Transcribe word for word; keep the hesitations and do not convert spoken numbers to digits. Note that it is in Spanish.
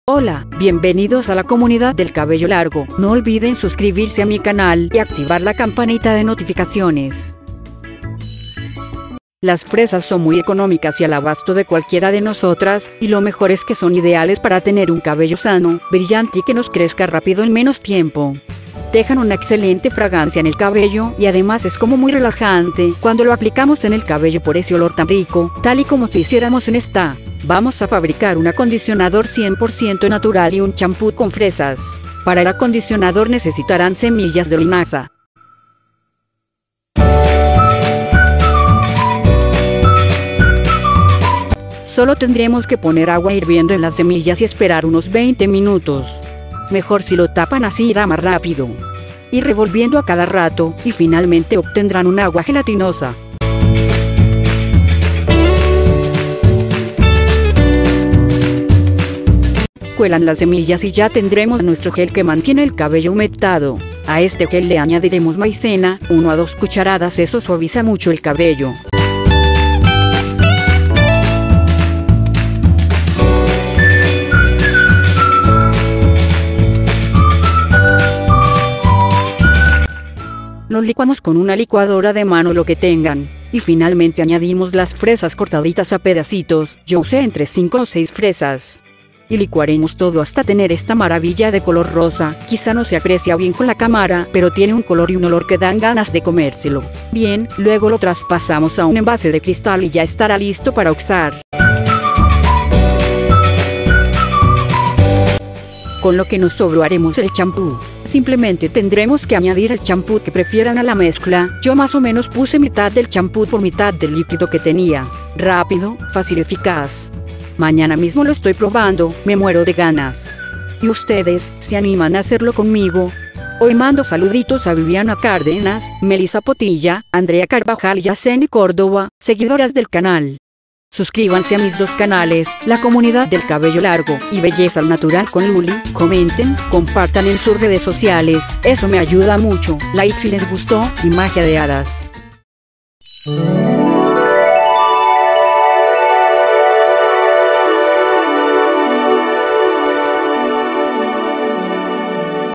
Hola, bienvenidos a la comunidad del cabello largo. No olviden suscribirse a mi canal y activar la campanita de notificaciones. Las fresas son muy económicas y al abasto de cualquiera de nosotras, y lo mejor es que son ideales para tener un cabello sano, brillante y que nos crezca rápido en menos tiempo. Dejan una excelente fragancia en el cabello y además es como muy relajante cuando lo aplicamos en el cabello por ese olor tan rico, tal y como si hiciéramos un spa. Vamos a fabricar un acondicionador cien por ciento natural y un champú con fresas. Para el acondicionador necesitarán semillas de linaza. Solo tendremos que poner agua hirviendo en las semillas y esperar unos veinte minutos. Mejor si lo tapan, así irá más rápido. Y revolviendo a cada rato, y finalmente obtendrán un agua gelatinosa. Cuelan las semillas y ya tendremos nuestro gel que mantiene el cabello humectado. A este gel le añadiremos maicena, una a dos cucharadas, eso suaviza mucho el cabello. Los licuamos con una licuadora de mano, lo que tengan, y finalmente añadimos las fresas cortaditas a pedacitos. Yo usé entre cinco o seis fresas. Y licuaremos todo hasta tener esta maravilla de color rosa. Quizá no se aprecia bien con la cámara, pero tiene un color y un olor que dan ganas de comérselo. Bien, luego lo traspasamos a un envase de cristal y ya estará listo para usar. Con lo que nos sobró haremos el champú. Simplemente tendremos que añadir el champú que prefieran a la mezcla. Yo más o menos puse mitad del champú por mitad del líquido que tenía. Rápido, fácil y eficaz. Mañana mismo lo estoy probando, me muero de ganas. ¿Y ustedes, se animan a hacerlo conmigo? Hoy mando saluditos a Viviana Cárdenas, Melissa Potilla, Andrea Carvajal y Yaceni Córdoba, seguidoras del canal. Suscríbanse a mis dos canales, la comunidad del cabello largo y belleza al natural con Luli. Comenten, compartan en sus redes sociales, eso me ayuda mucho. Like si les gustó y magia de hadas.